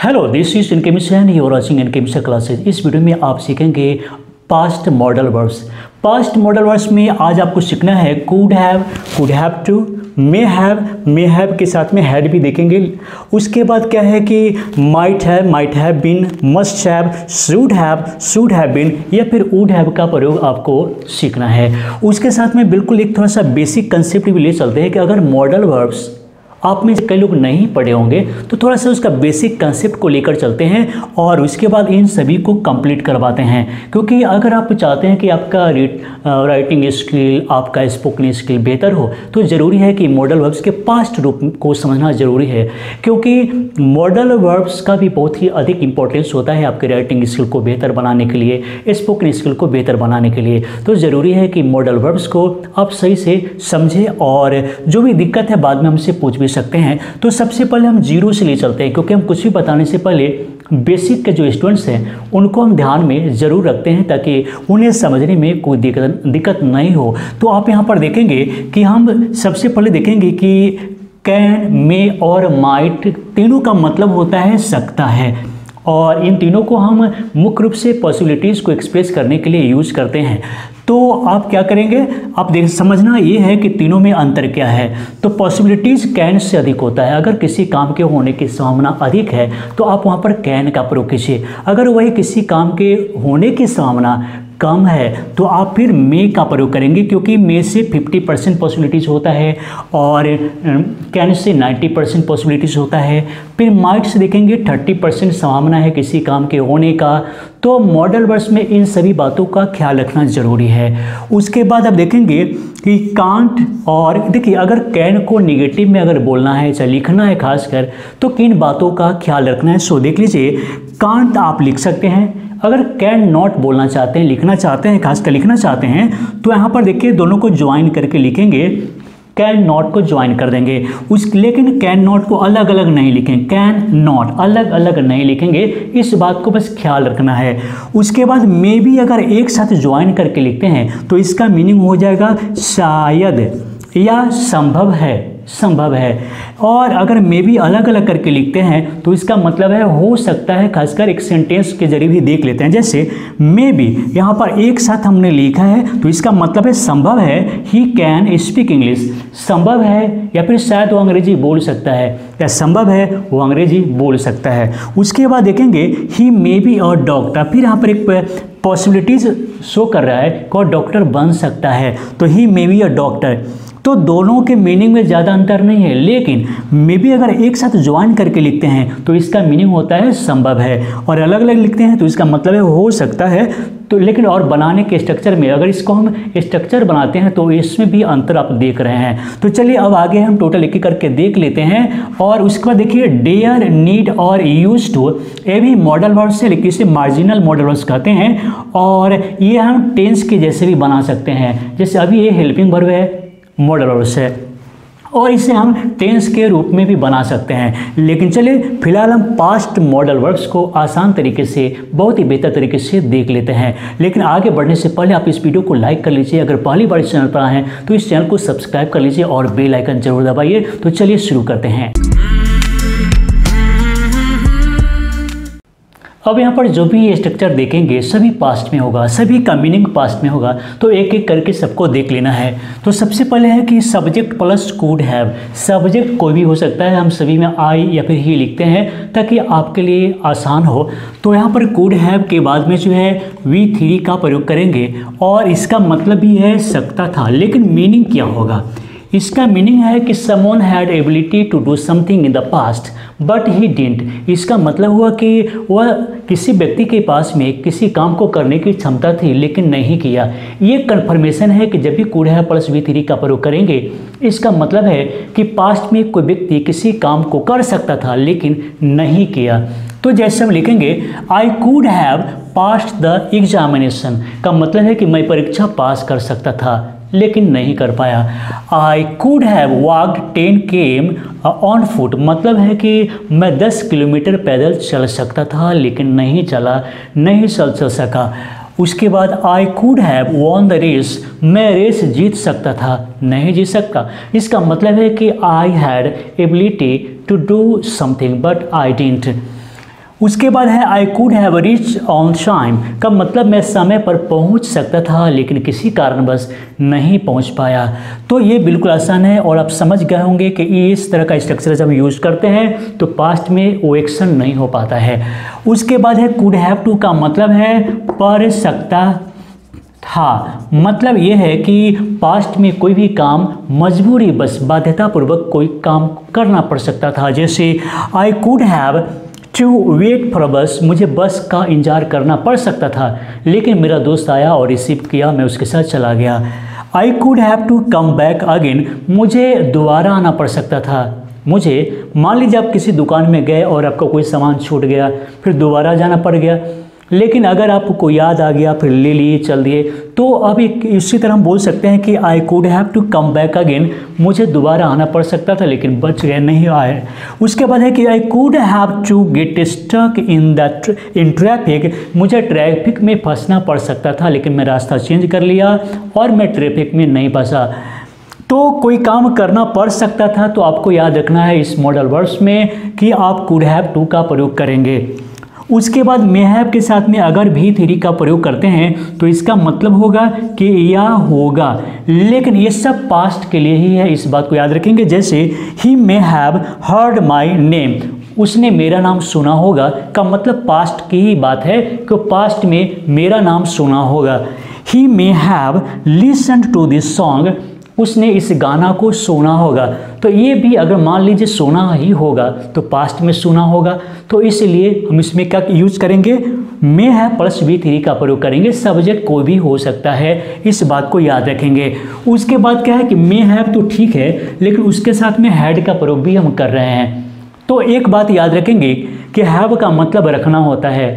Hello, this is in chemistry and you are watching in chemistry classes. इस video में आप सीखेंगे past modal verbs. Past modal verbs में आज आपको सीखना है could have to, may have के साथ में हैड भी देखेंगे। उसके बाद क्या है कि might have been, must have, should have been या फिर वुड हैव का प्रयोग आपको सीखना है। उसके साथ में बिल्कुल एक थोड़ा सा बेसिक कंसेप्ट भी ले चलते हैं कि अगर मॉडल वर्ब्स आप में से कई लोग नहीं पढ़े होंगे तो थोड़ा सा उसका बेसिक कंसेप्ट को लेकर चलते हैं और उसके बाद इन सभी को कंप्लीट करवाते हैं। क्योंकि अगर आप चाहते हैं कि आपका राइटिंग स्किल, आपका स्पोकन स्किल बेहतर हो तो ज़रूरी है कि मॉडल वर्ब्स के पास्ट रूप को समझना ज़रूरी है। क्योंकि मॉडल वर्ब्स का भी बहुत ही अधिक इंपॉर्टेंस होता है आपके राइटिंग स्किल को बेहतर बनाने के लिए, स्पोकन स्किल को बेहतर बनाने के लिए। तो ज़रूरी है कि मॉडल वर्ब्स को आप सही से समझें और जो भी दिक्कत है बाद में हमसे पूछ भी सकते हैं। तो सबसे पहले हम जीरो से ले चलते हैं, क्योंकि हम कुछ भी बताने से पहले बेसिक के जो स्टूडेंट्स हैं उनको हम ध्यान में ज़रूर रखते हैं ताकि उन्हें समझने में कोई दिक्कत नहीं हो। तो आप यहाँ पर देखेंगे कि हम सबसे पहले देखेंगे कि कैन, मे और माइट तीनों का मतलब होता है सकता है, और इन तीनों को हम मुख्य रूप से पॉसिबिलिटीज़ को एक्सप्रेस करने के लिए यूज़ करते हैं। तो आप क्या करेंगे, आप देख समझना ये है कि तीनों में अंतर क्या है। तो पॉसिबिलिटीज़ कैन से अधिक होता है। अगर किसी काम के होने की संभावना अधिक है तो आप वहाँ पर कैन का प्रयोग कीजिए। अगर वही किसी काम के होने की संभावना कम है तो आप फिर मे का प्रयोग करेंगे, क्योंकि मे से 50% पॉसिबिलिटीज़ होता है और कैन से 90% पॉसिबिलिटीज़ होता है। फिर माइट से देखेंगे 30% संभावना है किसी काम के होने का। तो मॉडल वर्ब्स में इन सभी बातों का ख्याल रखना ज़रूरी है। उसके बाद आप देखेंगे कि कांट, और देखिए अगर कैन को निगेटिव में अगर बोलना है चाहे लिखना है खासकर, तो किन बातों का ख्याल रखना है। सो देख लीजिए, कांट आप लिख सकते हैं। अगर कैन नॉट बोलना चाहते हैं, लिखना चाहते हैं, खासकर लिखना चाहते हैं, तो यहाँ पर देखिए दोनों को ज्वाइन करके लिखेंगे, कैन नॉट को ज्वाइन कर देंगे। लेकिन कैन नॉट को अलग अलग नहीं लिखें, कैन नॉट अलग अलग नहीं लिखेंगे, इस बात को बस ख्याल रखना है। उसके बाद मे भी अगर एक साथ ज्वाइन करके लिखते हैं तो इसका मीनिंग हो जाएगा शायद या संभव है। और अगर मे भी अलग अलग करके लिखते हैं तो इसका मतलब है हो सकता है। खासकर एक सेंटेंस के जरिए भी देख लेते हैं, जैसे मे भी यहाँ पर एक साथ हमने लिखा है तो इसका मतलब है संभव है, ही कैन स्पीक इंग्लिश, संभव है या फिर शायद वो अंग्रेजी बोल सकता है, या संभव है वो अंग्रेजी बोल सकता है। उसके बाद देखेंगे ही मे बी और डॉक्टर, फिर यहाँ पर एक पॉसिबिलिटीज शो कर रहा है कि डॉक्टर बन सकता है, तो ही मे बी अ डॉक्टर। तो दोनों के मीनिंग में ज़्यादा अंतर नहीं है, लेकिन मे बी अगर एक साथ ज्वाइन करके लिखते हैं तो इसका मीनिंग होता है संभव है, और अलग अलग लिखते हैं तो इसका मतलब है हो सकता है। तो लेकिन और बनाने के स्ट्रक्चर में अगर इसको हम स्ट्रक्चर बनाते हैं तो इसमें भी अंतर आप देख रहे हैं। तो चलिए अब आगे हम टोटल एक एक करके देख लेते हैं। और उसके बाद देखिए डेयर, नीड और यूज टू, ये भी मॉडल वर्ब्स है लेकिन इसे मार्जिनल मॉडल वर्ब्स कहते हैं, और ये हम टेंस के जैसे भी बना सकते हैं। जैसे अभी ये हेल्पिंग वर्ब है, मॉडल वर्ब्स है, और इसे हम टेंस के रूप में भी बना सकते हैं। लेकिन चलिए फिलहाल हम पास्ट मॉडल वर्ब्स को आसान तरीके से, बहुत ही बेहतर तरीके से देख लेते हैं। लेकिन आगे बढ़ने से पहले आप इस वीडियो को लाइक कर लीजिए। अगर पहली बार इस चैनल पर आए हैं तो इस चैनल को सब्सक्राइब कर लीजिए और बेल आइकन जरूर दबाइए। तो चलिए शुरू करते हैं। अब यहाँ पर जो भी स्ट्रक्चर देखेंगे सभी पास्ट में होगा, सभी का मीनिंग पास्ट में होगा। तो एक एक करके सबको देख लेना है। तो सबसे पहले है कि subject plus could have. Subject कोई भी हो सकता है, हम सभी में आई या फिर ही लिखते हैं ताकि आपके लिए आसान हो। तो यहाँ पर कुड हैव के बाद में जो है V3 का प्रयोग करेंगे, और इसका मतलब भी है सकता था। लेकिन मीनिंग क्या होगा, इसका मीनिंग है कि someone had ability to do something in the past but he didn't. इसका मतलब हुआ कि वह किसी व्यक्ति के पास में किसी काम को करने की क्षमता थी लेकिन नहीं किया। ये कन्फर्मेशन है कि जब भी कुड हैव प्लस V3 का प्रयोग करेंगे इसका मतलब है कि पास्ट में कोई व्यक्ति किसी काम को कर सकता था लेकिन नहीं किया। तो जैसे हम लिखेंगे I could have passed the examination, का मतलब है कि मैं परीक्षा पास कर सकता था लेकिन नहीं कर पाया। I could have walked 10 km on foot, मतलब है कि मैं 10 किलोमीटर पैदल चल सकता था लेकिन नहीं चल सका। उसके बाद I could have won the race, मैं रेस जीत सकता था, नहीं जीत सकता। इसका मतलब है कि I had ability to do something but I didn't. उसके बाद है I could have reach on time का मतलब मैं समय पर पहुंच सकता था लेकिन किसी कारणवश नहीं पहुंच पाया। तो ये बिल्कुल आसान है और आप समझ गए होंगे कि इस तरह का स्ट्रक्चर जब हम यूज़ करते हैं तो पास्ट में वो एक्शन नहीं हो पाता है। उसके बाद है कुड हैव टू का मतलब है पढ़ सकता था, मतलब ये है कि पास्ट में कोई भी काम मजबूरी बस बाध्यतापूर्वक कोई काम करना पड़ सकता था। जैसे I could have to wait for bus, मुझे बस का इंतजार करना पड़ सकता था लेकिन मेरा दोस्त आया और रिसीव किया, मैं उसके साथ चला गया। I could have to come back again, मुझे दोबारा आना पड़ सकता था। मुझे मान लीजिए आप किसी दुकान में गए और आपका कोई सामान छूट गया, फिर दोबारा जाना पड़ गया, लेकिन अगर आपको याद आ गया फिर ले लिए चल दिए, तो अब इसी तरह हम बोल सकते हैं कि I could have to come back again, मुझे दोबारा आना पड़ सकता था लेकिन बच गए, नहीं आए। उसके बाद है कि I could have to get stuck in traffic, मुझे ट्रैफिक में फंसना पड़ सकता था लेकिन मैं रास्ता चेंज कर लिया और मैं ट्रैफिक में नहीं फंसा। तो कोई काम करना पड़ सकता था, तो आपको याद रखना है इस मॉडल वर्ब्स में कि आप कुड हैव टू का प्रयोग करेंगे। उसके बाद मे हैव के साथ में अगर भी थ्री का प्रयोग करते हैं तो इसका मतलब होगा कि या होगा, लेकिन ये सब पास्ट के लिए ही है, इस बात को याद रखेंगे। जैसे he may have heard my name, उसने मेरा नाम सुना होगा का मतलब पास्ट की ही बात है कि पास्ट में मेरा नाम सुना होगा। He may have listened to this song, उसने इस गाना को सुना होगा, तो ये भी अगर मान लीजिए सुना ही होगा तो पास्ट में सुना होगा, तो इसलिए हम इसमें क्या यूज करेंगे, मे है प्लस वी थ्री का प्रयोग करेंगे। सब्जेक्ट कोई भी हो सकता है, इस बात को याद रखेंगे। उसके बाद क्या है कि मे हैव तो ठीक है लेकिन उसके साथ में हैड का प्रयोग भी हम कर रहे हैं। तो एक बात याद रखेंगे कि हैव का मतलब रखना होता है,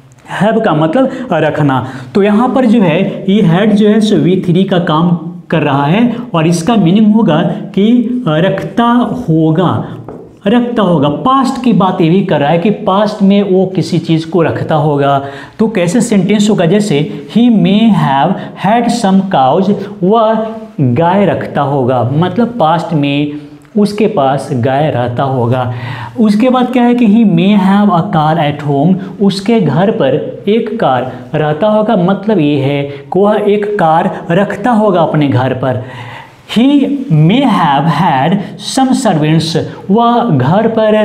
हैव का मतलब रखना, तो यहाँ पर जो है ये हैड जो है सो वी थ्री का काम कर रहा है और इसका मीनिंग होगा कि रखता होगा, रखता होगा। पास्ट की बात ये भी कर रहा है कि पास्ट में वो किसी चीज़ को रखता होगा। तो कैसे सेंटेंस होगा, जैसे he may have had some cows, वह गाय रखता होगा, मतलब पास्ट में उसके पास गाय रहता होगा। उसके बाद क्या है कि he may have a car at home, उसके घर पर एक कार रहता होगा, मतलब ये है कि वह एक कार रखता होगा अपने घर पर। He may have had some servants, वह घर पर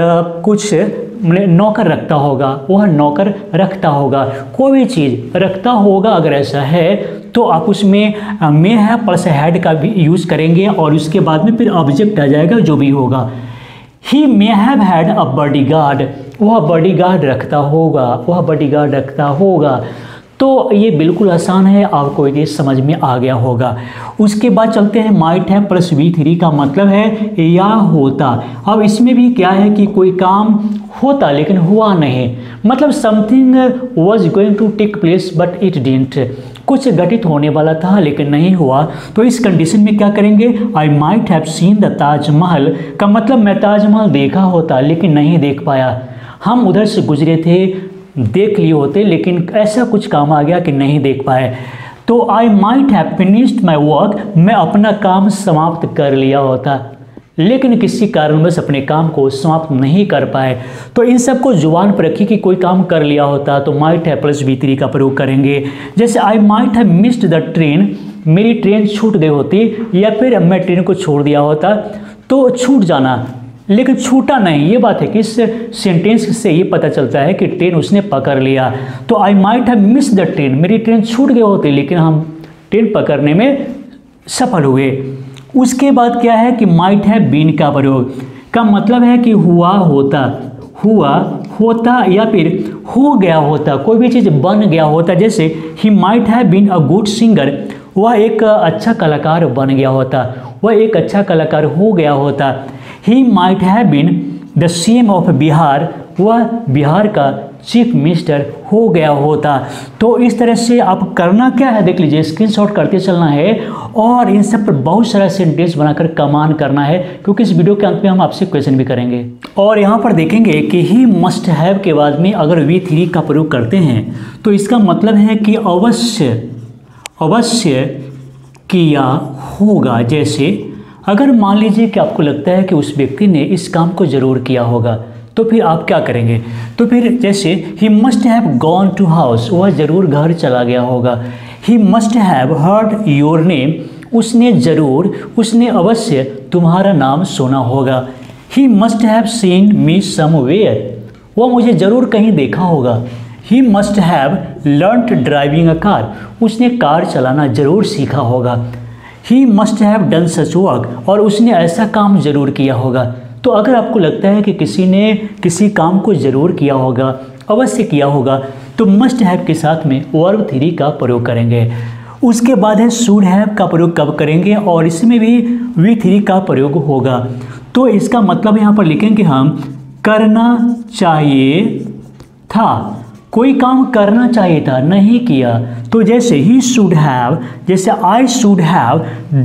कुछ नौकर रखता होगा, वह नौकर रखता होगा, कोई भी चीज़ रखता होगा। अगर ऐसा है तो आप उसमें मे हैव प्लस हैड का भी यूज़ करेंगे और उसके बाद में फिर ऑब्जेक्ट आ जाएगा जो भी होगा। He may have had a bodyguard, वह बॉडीगार्ड रखता होगा, वह बॉडीगार्ड रखता होगा। तो ये बिल्कुल आसान है, आपको ये समझ में आ गया होगा। उसके बाद चलते हैं might have plus V three का मतलब है या होता। अब इसमें भी क्या है कि कोई काम होता लेकिन हुआ नहीं, मतलब something was going to take place but it didn't, कुछ घटित होने वाला था लेकिन नहीं हुआ। तो इस कंडीशन में क्या करेंगे, I might have seen the Taj Mahal का मतलब मैं ताजमहल देखा होता लेकिन नहीं देख पाया, हम उधर से गुजरे थे, देख लिए होते लेकिन ऐसा कुछ काम आ गया कि नहीं देख पाए। तो I might have finished my work, मैं अपना काम समाप्त कर लिया होता लेकिन किसी कारणवश अपने काम को समाप्त नहीं कर पाए। तो इन सबको जुबान पर रखी कि कोई काम कर लिया होता तो might have plus V three का प्रयोग करेंगे। जैसे I might have missed the train, मेरी ट्रेन छूट गई होती, या फिर मैं ट्रेन को छोड़ दिया होता, तो छूट जाना लेकिन छूटा नहीं, ये बात है कि इस सेंटेंस से ये पता चलता है कि ट्रेन उसने पकड़ लिया। तो I might have missed the train, मेरी ट्रेन छूट गई होती लेकिन हम ट्रेन पकड़ने में सफल हुए। उसके बाद क्या है कि माइट हैव बीन का प्रयोग का मतलब है कि हुआ होता, हुआ होता या फिर हो गया होता, कोई भी चीज़ बन गया होता। जैसे he might have been a good singer, वह एक अच्छा कलाकार बन गया होता, वह एक अच्छा कलाकार हो गया होता। He might have been the CM of Bihar, वह बिहार का चीफ मिनिस्टर हो गया होता। तो इस तरह से आप करना क्या है, देख लीजिए, स्क्रीनशॉट करते चलना है और इन सब पर बहुत सारा सेंटेंस बनाकर कमान करना है, क्योंकि इस वीडियो के अंत में हम आपसे क्वेश्चन भी करेंगे। और यहाँ पर देखेंगे कि ही मस्ट हैव के बाद में अगर वी थ्री का प्रयोग करते हैं तो इसका मतलब है कि अवश्य, अवश्य किया होगा। जैसे अगर मान लीजिए कि आपको लगता है कि उस व्यक्ति ने इस काम को ज़रूर किया होगा, तो फिर आप क्या करेंगे? तो फिर जैसे he must have gone to house, वह ज़रूर घर चला गया होगा। He must have heard your name, उसने अवश्य तुम्हारा नाम सुना होगा। He must have seen me somewhere, वह मुझे ज़रूर कहीं देखा होगा। He must have learned driving a car, उसने कार चलाना ज़रूर सीखा होगा। He must have done such work, और उसने ऐसा काम ज़रूर किया होगा। तो अगर आपको लगता है कि किसी ने किसी काम को ज़रूर किया होगा, अवश्य किया होगा, तो मस्ट हैव के साथ में वर्ब 3 का प्रयोग करेंगे। उसके बाद है शुड हैव का प्रयोग कब करेंगे, और इसमें भी V3 का प्रयोग होगा। तो इसका मतलब यहाँ पर लिखेंगे हम करना चाहिए था, कोई काम करना चाहिए था, नहीं किया। तो जैसे ही शुड हैव, जैसे I should have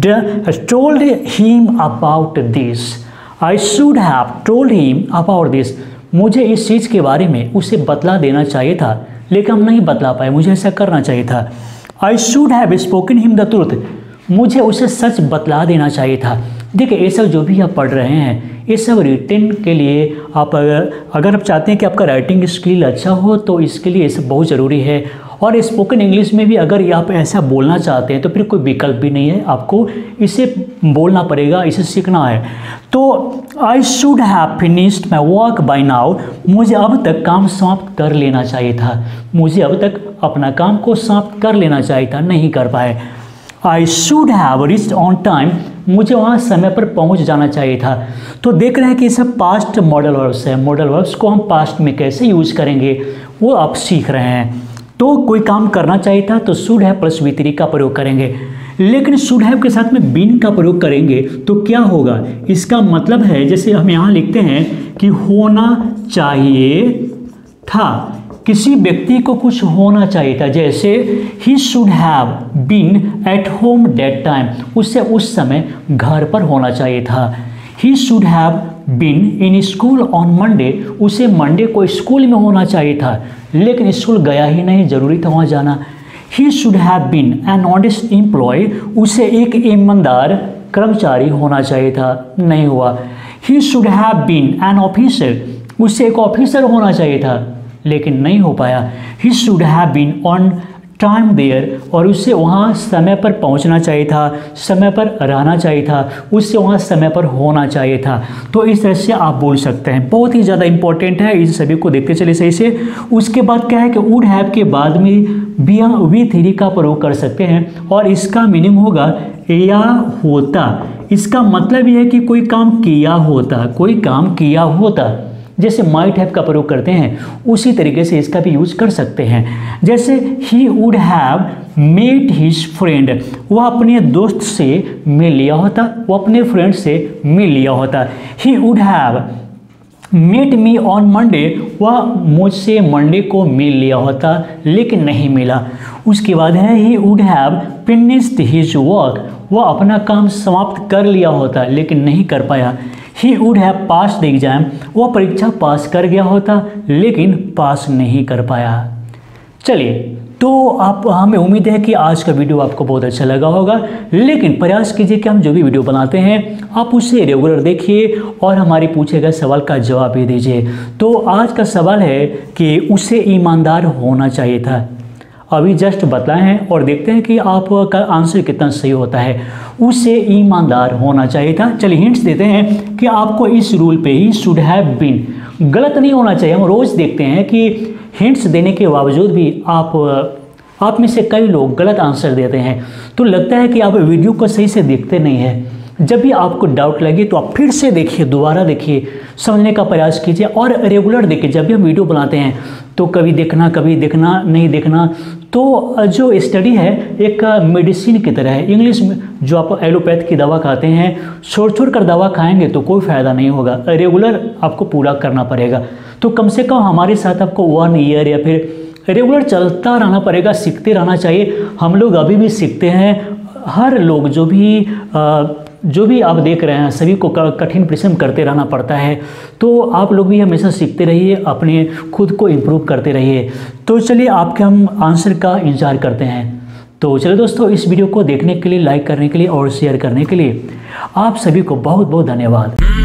told him about this, I should have told him about this, मुझे इस चीज़ के बारे में उसे बतला देना चाहिए था, लेकिन हम नहीं बतला पाए, मुझे ऐसा करना चाहिए था। I should have spoken him the truth, मुझे उसे सच बतला देना चाहिए था। देखिए ये सब जो भी आप पढ़ रहे हैं, ये सब रिटन के लिए आप अगर आप चाहते हैं कि आपका राइटिंग स्किल अच्छा हो, तो इसके लिए ये सब बहुत ज़रूरी है। और स्पोकन इंग्लिश में भी अगर आप ऐसा बोलना चाहते हैं तो फिर कोई विकल्प भी नहीं है, आपको इसे बोलना पड़ेगा, इसे सीखना है। तो I should have finished my work by now, मुझे अब तक काम समाप्त कर लेना चाहिए था, मुझे अब तक अपना काम को समाप्त कर लेना चाहिए था, नहीं कर पाए। I should have reached on time, मुझे वहाँ समय पर पहुँच जाना चाहिए था। तो देख रहे हैं कि ये सब पास्ट मॉडल वर्ब्स है। मॉडल वर्ब्स को हम पास्ट में कैसे यूज करेंगे वो आप सीख रहे हैं। तो कोई काम करना चाहिए था तो शुड हैव प्लस V3 का प्रयोग करेंगे, लेकिन शुड हैव के साथ में बीन का प्रयोग करेंगे तो क्या होगा? इसका मतलब है जैसे हम यहाँ लिखते हैं कि होना चाहिए था, किसी व्यक्ति को कुछ होना चाहिए था। जैसे he should have been at home that time, उसे उस समय घर पर होना चाहिए था। He should have been in school on Monday, उसे मंडे को स्कूल में होना चाहिए था, लेकिन स्कूल गया ही नहीं, ज़रूरी था वहाँ जाना। He should have been an honest employee, उसे एक ईमानदार कर्मचारी होना चाहिए था, नहीं हुआ। He should have been an officer, उसे एक ऑफिसर होना चाहिए था, लेकिन नहीं हो पाया। He should have been on time there, और उससे वहाँ समय पर पहुँचना चाहिए था, समय पर रहना चाहिए था, उससे वहाँ समय पर होना चाहिए था। तो इस तरह से आप बोल सकते हैं, बहुत ही ज़्यादा इंपॉर्टेंट है, इन सभी को देखते चले सही से। उसके बाद क्या है कि वुड हैव के बाद में V3 का प्रयोग कर सकते हैं, और इसका मीनिंग होगा या होता। इसका मतलब यह है कि कोई काम किया होता, कोई काम किया होता। जैसे माइट हैव का प्रयोग करते हैं उसी तरीके से इसका भी यूज कर सकते हैं। जैसे he would have met his friend, वह अपने दोस्त से मिल लिया होता, वह अपने फ्रेंड से मिल लिया होता। He would have met me on Monday, वह मुझसे मंडे को मिल लिया होता, लेकिन नहीं मिला। उसके बाद है he would have finished his work, वह अपना काम समाप्त कर लिया होता, लेकिन नहीं कर पाया। He would have pass the exam, वह परीक्षा पास कर गया होता, लेकिन पास नहीं कर पाया। चलिए, तो आप हमें उम्मीद है कि आज का वीडियो आपको बहुत अच्छा लगा होगा, लेकिन प्रयास कीजिए कि हम जो भी वीडियो बनाते हैं आप उसे रेगुलर देखिए और हमारे पूछे गए सवाल का जवाब भी दीजिए। तो आज का सवाल है कि उसे ईमानदार होना चाहिए था, अभी जस्ट बताए हैं और देखते हैं कि आपका आंसर कितना सही होता है। उसे ईमानदार होना चाहिए था। चलिए हिंट्स देते हैं कि आपको इस रूल पे ही शुड हैव बीन, गलत नहीं होना चाहिए। हम रोज़ देखते हैं कि हिंट्स देने के बावजूद भी आप में से कई लोग गलत आंसर देते हैं, तो लगता है कि आप वीडियो को सही से देखते नहीं हैं। जब भी आपको डाउट लगे तो आप फिर से देखिए, दोबारा देखिए, समझने का प्रयास कीजिए और रेगुलर देखिए। जब भी हम वीडियो बनाते हैं तो कभी देखना नहीं देखना। तो जो स्टडी है एक मेडिसिन की तरह है। इंग्लिश में जो आप एलोपैथ की दवा खाते हैं, छोड़ कर दवा खाएंगे तो कोई फ़ायदा नहीं होगा, रेगुलर आपको पूरा करना पड़ेगा। तो कम से कम हमारे साथ आपको 1 ईयर या फिर रेगुलर चलता रहना पड़ेगा, सीखते रहना चाहिए। हम लोग अभी भी सीखते हैं, हर लोग जो भी आप देख रहे हैं सभी को कठिन परिश्रम करते रहना पड़ता है। तो आप लोग भी हमेशा सीखते रहिए, अपने खुद को इम्प्रूव करते रहिए। तो चलिए आपके हम आंसर का इंतजार करते हैं। तो चलिए दोस्तों, इस वीडियो को देखने के लिए, लाइक करने के लिए और शेयर करने के लिए आप सभी को बहुत बहुत धन्यवाद।